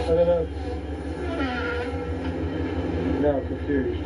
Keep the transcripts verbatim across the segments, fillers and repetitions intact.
I don't know. Now I'm confused.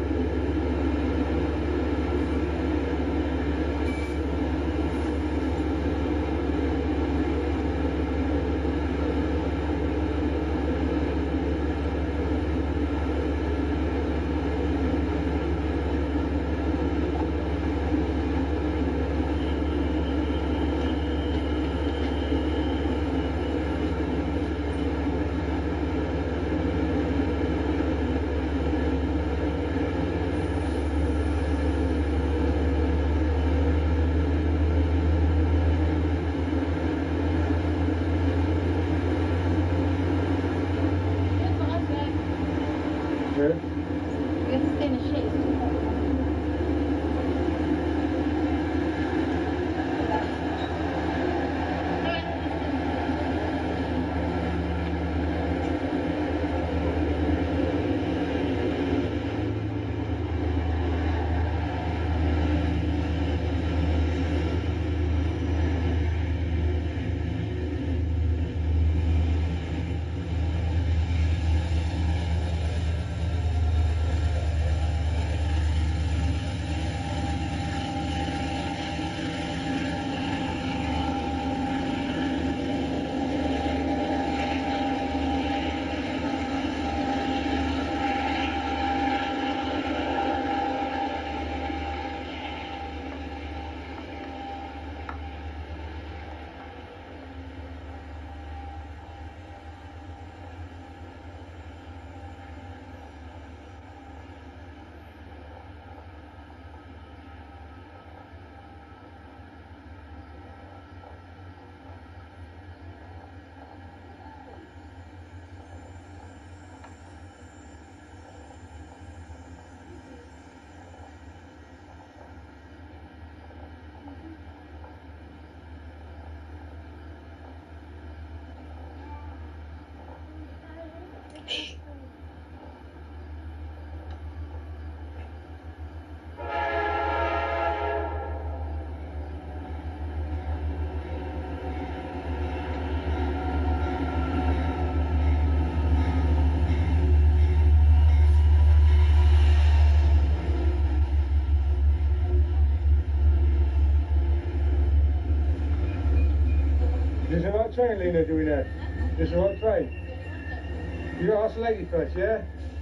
Yeah. We have to stay in the shade. It's too hot. Is this the right train, Lena, doing that? Is this the right train? You gotta ask the lady first, yeah?